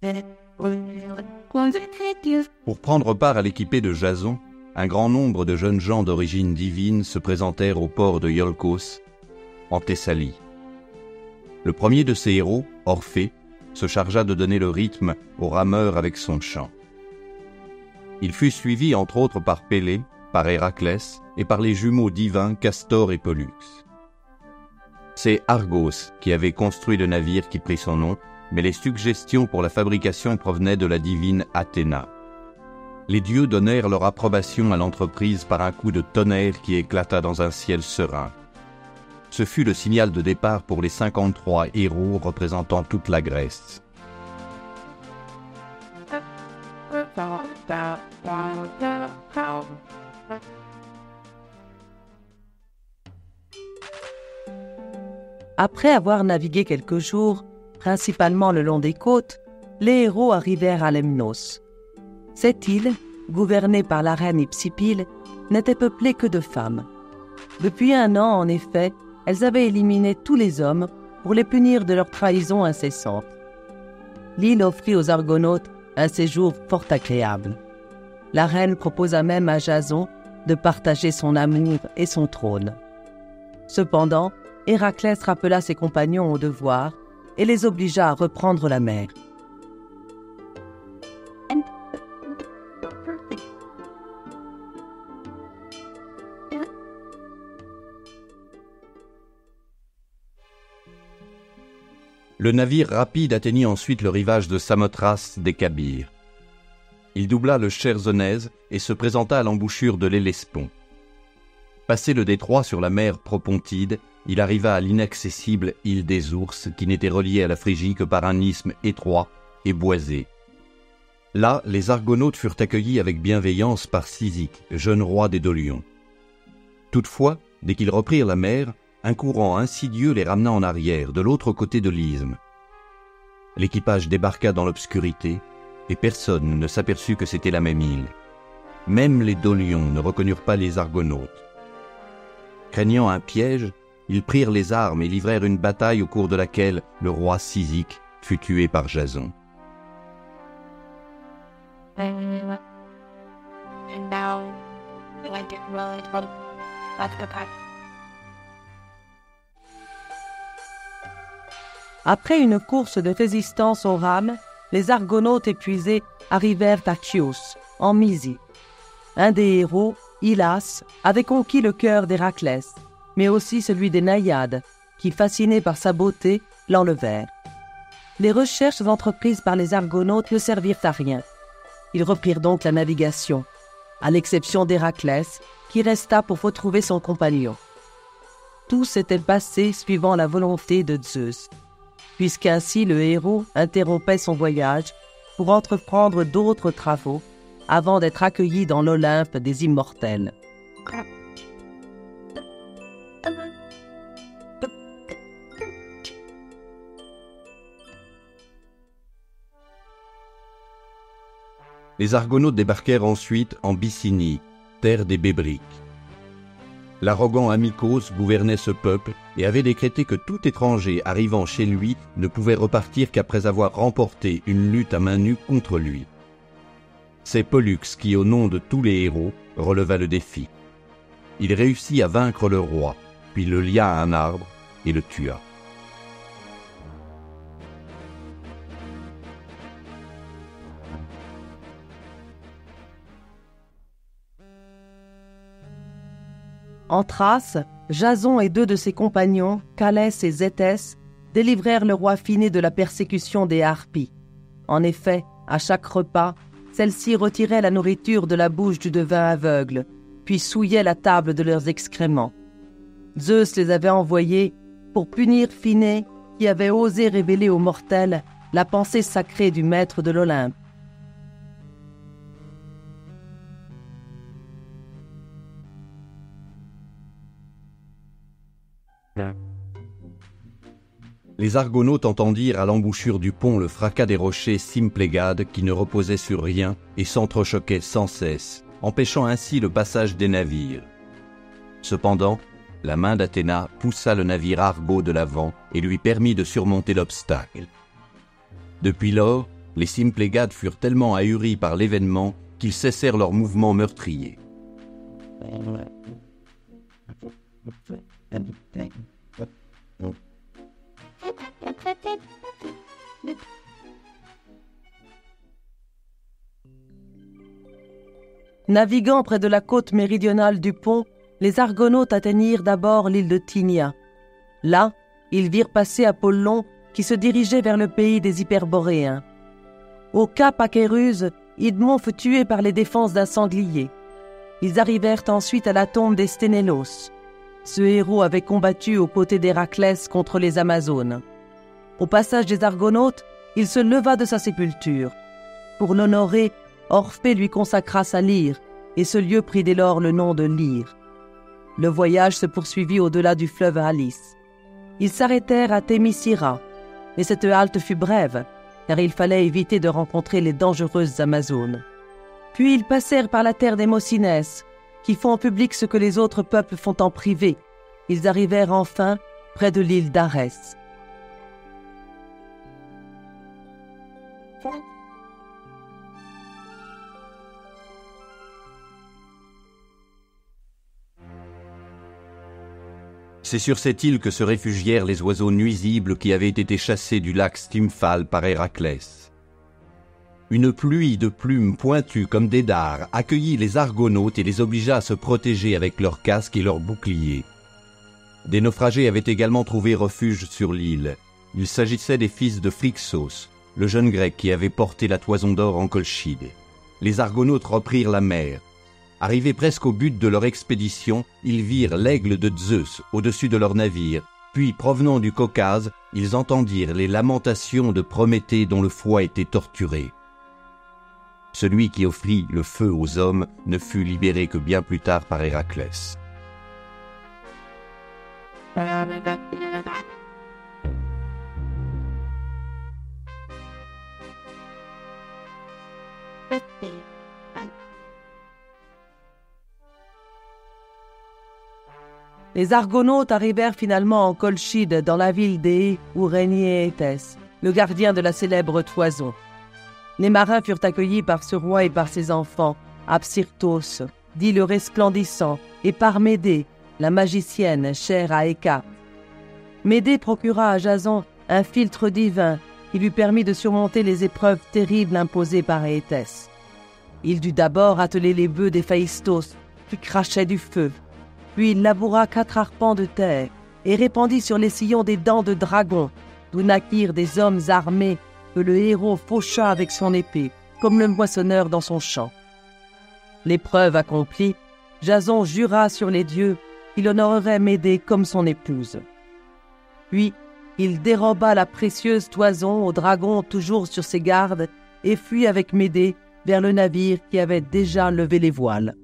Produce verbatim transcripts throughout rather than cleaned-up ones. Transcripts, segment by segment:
Pour prendre part à l'équipée de Jason, un grand nombre de jeunes gens d'origine divine se présentèrent au port de Iolcos, en Thessalie. Le premier de ces héros, Orphée, se chargea de donner le rythme aux rameurs avec son chant. Il fut suivi entre autres par Pélée, par Héraclès et par les jumeaux divins Castor et Pollux. C'est Argos qui avait construit le navire qui prit son nom, mais les suggestions pour la fabrication provenaient de la divine Athéna. Les dieux donnèrent leur approbation à l'entreprise par un coup de tonnerre qui éclata dans un ciel serein. Ce fut le signal de départ pour les cinquante-trois héros représentant toute la Grèce. Après avoir navigué quelques jours, principalement le long des côtes, les héros arrivèrent à Lemnos. Cette île, gouvernée par la reine Hypsipyle, n'était peuplée que de femmes. Depuis un an, en effet, elles avaient éliminé tous les hommes pour les punir de leur trahison incessante. L'île offrit aux Argonautes un séjour fort agréable. La reine proposa même à Jason de partager son amour et son trône. Cependant, Héraclès rappela ses compagnons au devoir et les obligea à reprendre la mer. Le navire rapide atteignit ensuite le rivage de Samothrace des Kabyres. Il doubla le Chersonèse et se présenta à l'embouchure de l'Hellespont. Passé le détroit sur la mer Propontide, il arriva à l'inaccessible île des Ours qui n'était reliée à la Phrygie que par un isthme étroit et boisé. Là, les Argonautes furent accueillis avec bienveillance par Cyzique, jeune roi des Dolions. Toutefois, dès qu'ils reprirent la mer, un courant insidieux les ramena en arrière, de l'autre côté de l'isthme. L'équipage débarqua dans l'obscurité, et personne ne s'aperçut que c'était la même île. Même les Dolions ne reconnurent pas les Argonautes. Craignant un piège, ils prirent les armes et livrèrent une bataille au cours de laquelle le roi Cyzique fut tué par Jason. Après une course de résistance aux rames, les Argonautes épuisés arrivèrent à Chios, en Mysie. Un des héros, Hylas, avait conquis le cœur d'Héraclès, mais aussi celui des Naïades, qui, fascinés par sa beauté, l'enlevèrent. Les recherches entreprises par les Argonautes ne servirent à rien. Ils reprirent donc la navigation, à l'exception d'Héraclès, qui resta pour retrouver son compagnon. Tout s'était passé suivant la volonté de Zeus, puisqu'ainsi le héros interrompait son voyage pour entreprendre d'autres travaux avant d'être accueilli dans l'Olympe des immortels. Les Argonautes débarquèrent ensuite en Bithynie, terre des Bébriques. L'arrogant Amycos gouvernait ce peuple et avait décrété que tout étranger arrivant chez lui ne pouvait repartir qu'après avoir remporté une lutte à main nue contre lui. C'est Pollux qui, au nom de tous les héros, releva le défi. Il réussit à vaincre le roi, puis le lia à un arbre et le tua. En Thrace, Jason et deux de ses compagnons, Calès et Zétès, délivrèrent le roi Phinée de la persécution des Harpies. En effet, à chaque repas, celles-ci retiraient la nourriture de la bouche du devin aveugle, puis souillaient la table de leurs excréments. Zeus les avait envoyés pour punir Phinée, qui avait osé révéler aux mortels la pensée sacrée du maître de l'Olympe. Les Argonautes entendirent à l'embouchure du pont le fracas des rochers Symplegades qui ne reposaient sur rien et s'entrechoquaient sans cesse, empêchant ainsi le passage des navires. Cependant, la main d'Athéna poussa le navire Argo de l'avant et lui permit de surmonter l'obstacle. Depuis lors, Les Symplegades furent tellement ahuris par l'événement qu'ils cessèrent leurs mouvements meurtriers. Naviguant près de la côte méridionale du pont, les Argonautes atteignirent d'abord l'île de Thynia. Là, ils virent passer Apollon qui se dirigeait vers le pays des Hyperboréens. Au cap Acéruse, Idmon fut tué par les défenses d'un sanglier. Ils arrivèrent ensuite à la tombe des Sténélos. Ce héros avait combattu aux côtés d'Héraclès contre les Amazones. Au passage des Argonautes, il se leva de sa sépulture. Pour l'honorer, Orphée lui consacra sa lyre, et ce lieu prit dès lors le nom de Lyre. Le voyage se poursuivit au-delà du fleuve Alice. Ils s'arrêtèrent à Thémicyra, mais cette halte fut brève, car il fallait éviter de rencontrer les dangereuses Amazones. Puis ils passèrent par la terre des Mocines, qui font en public ce que les autres peuples font en privé. Ils arrivèrent enfin près de l'île d'Arès. C'est sur cette île que se réfugièrent les oiseaux nuisibles qui avaient été chassés du lac Stymphale par Héraclès. Une pluie de plumes pointues comme des dards accueillit les Argonautes et les obligea à se protéger avec leurs casques et leurs boucliers. Des naufragés avaient également trouvé refuge sur l'île. Il s'agissait des fils de Phrixos, le jeune grec qui avait porté la toison d'or en Colchide. Les Argonautes reprirent la mer. Arrivés presque au but de leur expédition, ils virent l'aigle de Zeus au-dessus de leur navire, puis, provenant du Caucase, ils entendirent les lamentations de Prométhée dont le foie était torturé. Celui qui offrit le feu aux hommes ne fut libéré que bien plus tard par Héraclès. Les Argonautes arrivèrent finalement en Colchide, dans la ville d'É, où régnait Éthès, le gardien de la célèbre toison. Les marins furent accueillis par ce roi et par ses enfants, Absyrtos, dit le resplendissant, et par Médée, la magicienne chère à Hécate. Médée procura à Jason un philtre divin qui lui permit de surmonter les épreuves terribles imposées par Éthès. Il dut d'abord atteler les bœufs d'Héphaïstos, qui crachaient du feu. Puis il laboura quatre arpents de terre et répandit sur les sillons des dents de dragon, d'où naquirent des hommes armés que le héros faucha avec son épée, comme le moissonneur dans son champ. L'épreuve accomplie, Jason jura sur les dieux qu'il honorerait Médée comme son épouse. Puis, il déroba la précieuse toison au dragon toujours sur ses gardes et fuit avec Médée vers le navire qui avait déjà levé les voiles.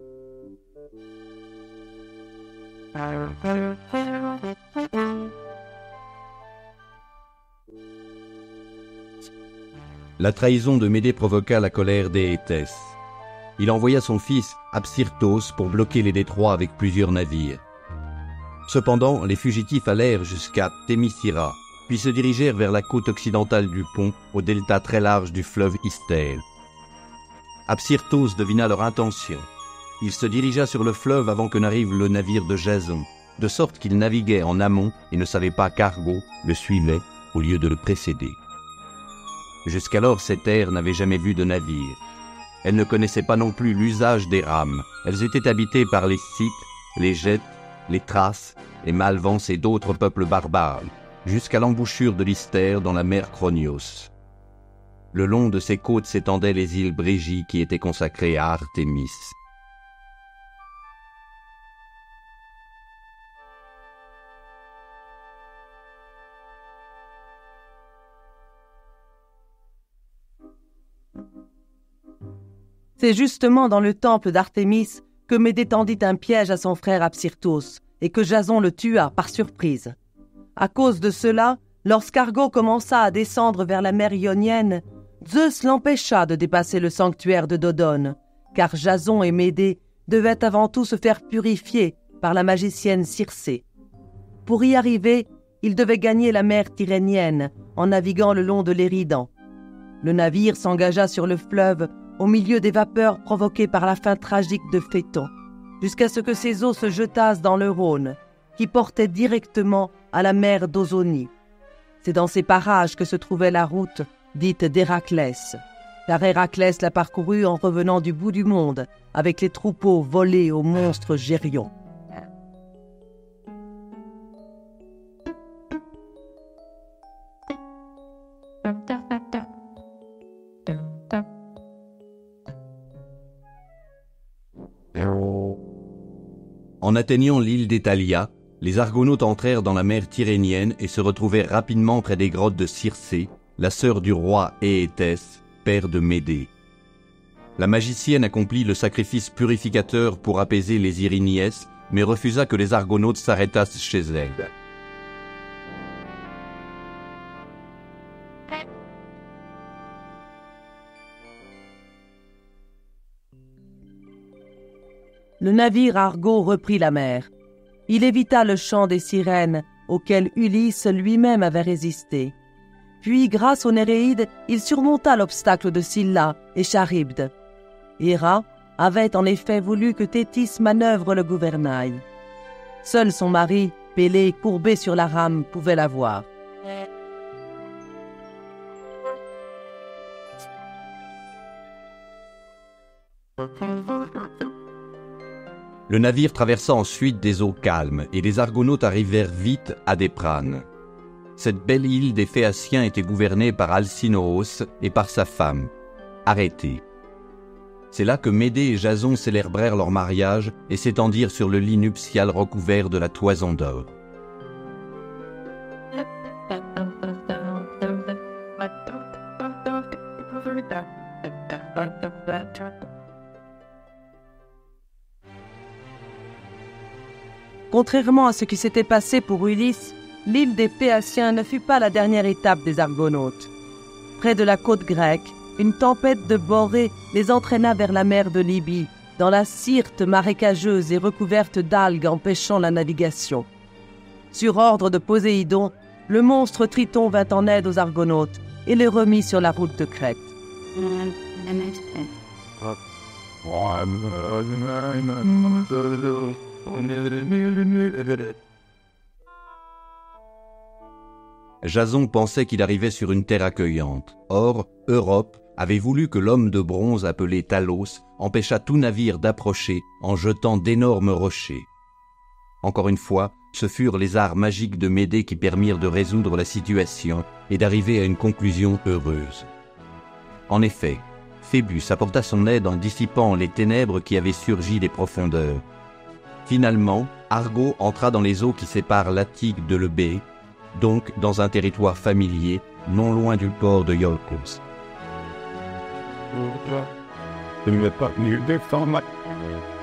La trahison de Médée provoqua la colère d'Éthès. Il envoya son fils Absyrtos pour bloquer les détroits avec plusieurs navires. Cependant, les fugitifs allèrent jusqu'à Thémicyra, puis se dirigèrent vers la côte occidentale du pont, au delta très large du fleuve Istèle. Absyrtos devina leur intention. Il se dirigea sur le fleuve avant que n'arrive le navire de Jason, de sorte qu'il naviguait en amont et ne savait pas qu'Argo le suivait au lieu de le précéder. Jusqu'alors, ces terres n'avaient jamais vu de navire. Elles ne connaissaient pas non plus l'usage des rames. Elles étaient habitées par les Scythes, les Gètes, les Thraces, les Malvans et d'autres peuples barbares, jusqu'à l'embouchure de l'Istère dans la mer Chronios. Le long de ces côtes s'étendaient les îles Brégies qui étaient consacrées à Artémis. C'est justement dans le temple d'Artémis que Médée tendit un piège à son frère Absyrtos et que Jason le tua par surprise. À cause de cela, lorsqu'Argo commença à descendre vers la mer Ionienne, Zeus l'empêcha de dépasser le sanctuaire de Dodone, car Jason et Médée devaient avant tout se faire purifier par la magicienne Circé. Pour y arriver, ils devaient gagner la mer Tyrrhénienne en naviguant le long de l'Éridan. Le navire s'engagea sur le fleuve au milieu des vapeurs provoquées par la fin tragique de Phaéton, jusqu'à ce que ses eaux se jetassent dans le Rhône, qui portait directement à la mer d'Ausonie. C'est dans ces parages que se trouvait la route dite d'Héraclès, car Héraclès l'a parcourue en revenant du bout du monde avec les troupeaux volés au monstre Gérion. En atteignant l'île d'Étalia, les Argonautes entrèrent dans la mer Tyrrhénienne et se retrouvèrent rapidement près des grottes de Circé, la sœur du roi Éétès, père de Médée. La magicienne accomplit le sacrifice purificateur pour apaiser les Iryniès, mais refusa que les Argonautes s'arrêtassent chez elle. Le navire Argo reprit la mer. Il évita le chant des sirènes auquel Ulysse lui-même avait résisté. Puis, grâce aux Néréides, il surmonta l'obstacle de Scylla et Charybde. Héra avait en effet voulu que Thétis manœuvre le gouvernail. Seul son mari, Pélée, courbé sur la rame, pouvait la voir. Le navire traversa ensuite des eaux calmes et les Argonautes arrivèrent vite à Déprane. Cette belle île des Phéaciens était gouvernée par Alcinous et par sa femme, Arrêtée. C'est là que Médée et Jason célébrèrent leur mariage et s'étendirent sur le lit nuptial recouvert de la toison d'or. Contrairement à ce qui s'était passé pour Ulysse, l'île des Phéaciens ne fut pas la dernière étape des Argonautes. Près de la côte grecque, une tempête de Borée les entraîna vers la mer de Libye, dans la Syrte marécageuse et recouverte d'algues empêchant la navigation. Sur ordre de Poséidon, le monstre Triton vint en aide aux Argonautes et les remit sur la route de Crète. Jason pensait qu'il arrivait sur une terre accueillante. Or, Europe avait voulu que l'homme de bronze appelé Talos empêchât tout navire d'approcher en jetant d'énormes rochers. Encore une fois, ce furent les arts magiques de Médée qui permirent de résoudre la situation et d'arriver à une conclusion heureuse. En effet, Phébus apporta son aide en dissipant les ténèbres qui avaient surgi des profondeurs. Finalement, Argo entra dans les eaux qui séparent l'Attique de l'Eubée, donc dans un territoire familier, non loin du port de Iolcos. Je ne vais pas venir défendre ma...